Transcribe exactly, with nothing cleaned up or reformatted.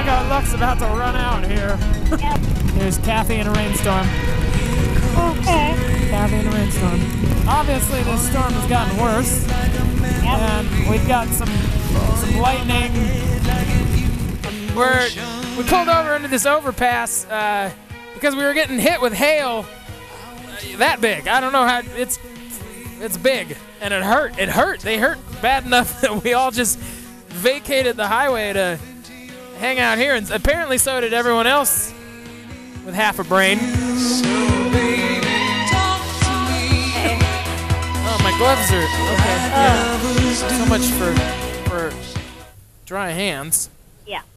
think our luck's about to run out here. Yep. Here's Kathy in a rainstorm. Okay. Kathy in a rainstorm. Obviously, this storm has gotten worse. Yep. And we've got some some lightning. We're, we pulled over into this overpass uh, because we were getting hit with hail uh, that big. I don't know how, it's it's big. And it hurt. It hurt. They hurt bad enough that we all just vacated the highway to hang out here. And apparently so did everyone else with half a brain. Oh, my gloves are, okay, yeah. So much for, for dry hands. Yeah.